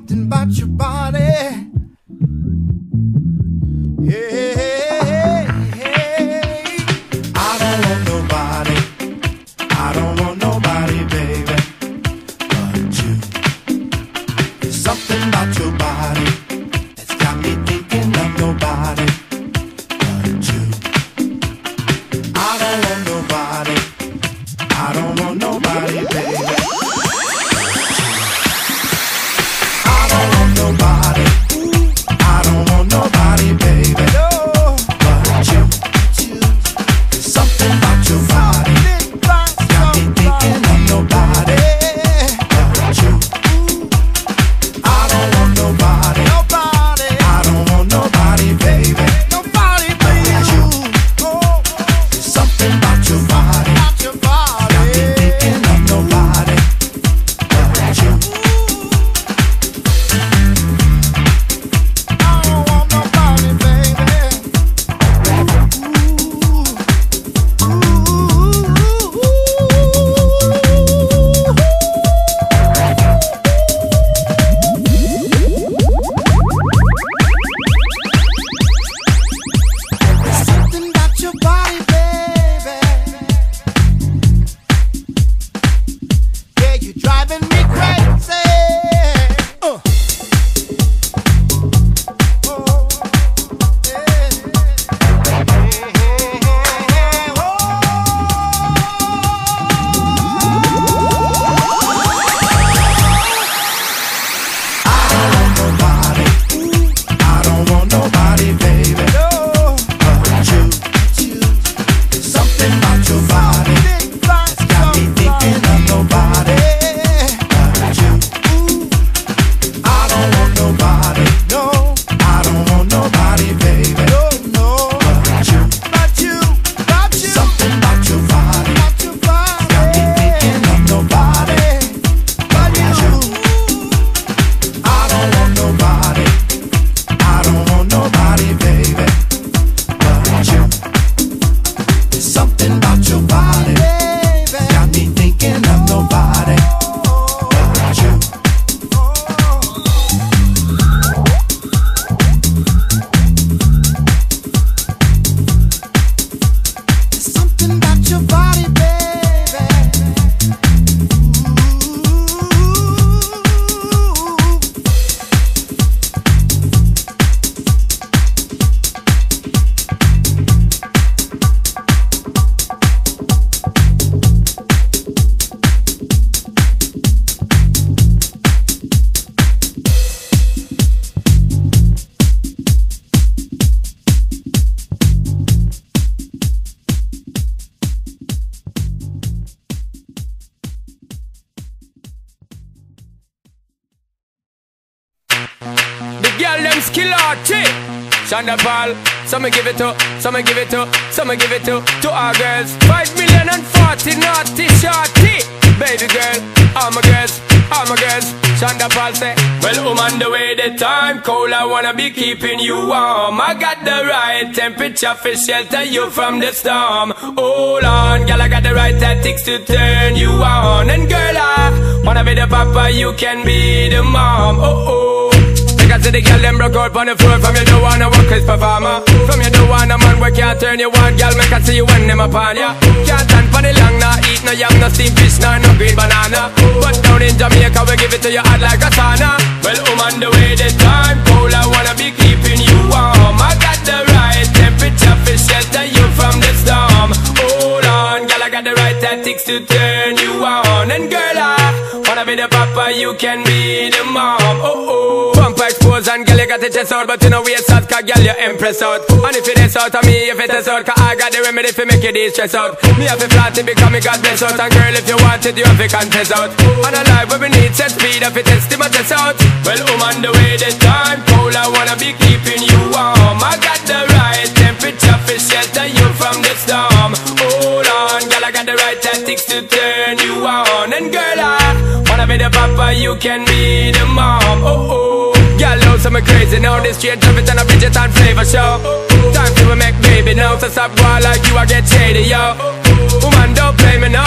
something about your body. Hey, hey, hey. I don't want nobody. I don't want nobody, baby, but you. There's something about your body that's got me thinking of nobody but you. I don't want nobody. I don't want nobody, baby. I don't want nobody. I don't want nobody, baby, but you. There's something about your body that's got me thinking of nobody but you. I don't want nobody. I don't want nobody, baby, but you. There's something about your body got me thinking of nobody but you. I don't want nobody, baby. There's something about your body, baby. Yeah, you're driving me crazy. Oh, I don't want nobody, baby, but you. There's something about your body that's got me thinking of nobody but you. I don't want nobody. No, I don't want nobody, baby, but you. There's something about your body got me thinking of nobody but you. I don't want nobody. I don't want nobody, baby, but you. There's something about your body got me thinking of nobody but you. There's something about your body, baby. The girl them skill arty. Shonda Paul, some give it to, some give it to, some give it to our girls. 5,040,000 naughty shorty. Baby girl, all my girls, all my girls. Shonda Paul say, well, on the way the time cold, I wanna be keeping you warm. I got the right temperature for shelter you from the storm. Hold on, girl, I got the right tactics to turn you on. And girl, I wanna be the papa, you can be the mom. Oh oh. Because the girl them broke out on the floor. From you don't wanna work as performer. From you don't want a man where can't turn you on. Girl, make I see you when them upon ya. Can't stand for the long, nah eat no yam, no steamed fish, no green banana. But down in Jamaica we give it to you hot like a sauna. Well, on the way the time cold, I wanna be keeping you warm. I got the right temperature for shelter you from the storm. Hold on, girl, I got the right tactics to turn you on. And girl, I wanna be the papa, you can be the mom. Oh oh. Pump expose and girl, you got the chest out, but you know we a shot, cause girl, you impress out. And if it is out of me, if it is out, cause I got the remedy for make you de-stress out. Me have to flat it because me God bless out. And girl, if you want it, you have to confess out. And a life where we need set speed, if it is to my chest out. Well, on the way the time cold, I wanna be keeping you warm. I got the right temperature for shelter you from the storm. Hold on, girl, I got the right tactics to turn you on. And girl, I wanna be the papa, you can be the mom. Oh oh. Girl, know some crazy now. This straight traffic and a Bridget and flavor show. Time to make baby now. So stop going like you, I get shady, yo. Woman, don't play me now.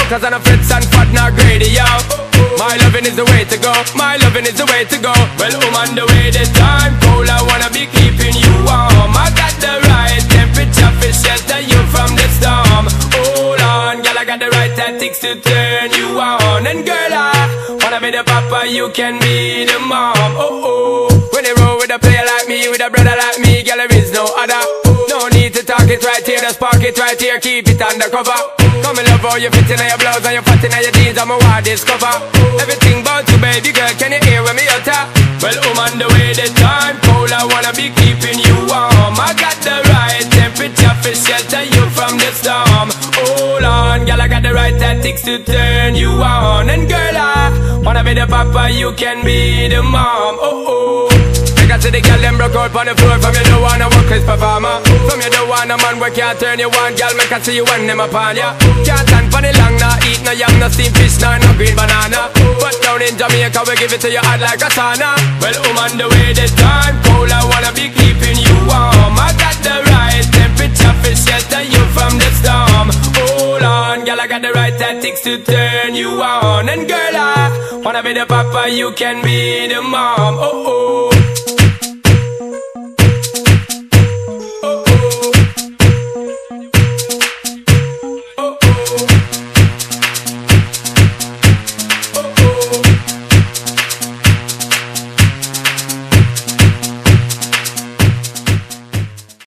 cause I'm a fits and fat, not greedy, yo. My loving is the way to go, my loving is the way to go. Well, on the way, the time cold, I wanna be keeping you warm. I got the right temperature for shelter you from the storm. Hold on, girl, I got the right tactics to turn you on. And girl, I wanna be the papa, you can be the mom. Oh, when you roll with a player like me, with a brother like me, girl, there is no other. No need to talk it right here, just park it right here, keep it undercover. Come and love how you fit in your blouse and you fat in your jeans, I'm a wild discover. Everything about you, baby girl, can you hear when me utter? Well, on the way, the time cold, I wanna be keeping you warm. I got the right temperature for shelter you from the storm. Hold on, girl, I got the right tactics to turn you on. And girl, I wanna be the papa, you can be the mom. Oh, I see the girl them broke out on the floor. From you don't wanna work as performer. From you don't want a man where can't turn you on. Girl, make I see you when them upon ya. Can't stand for the long, nah eat no yam, no steamed fish, no green banana. But down in Jamaica we give it to you hot like a sauna. Well, on the way, the time cold, I wanna be keeping you warm. I got the right temperature for shelter you from the storm. Hold on, girl, I got the right tactics to turn you on. And girl, I wanna be the papa, you can be the mom. Oh,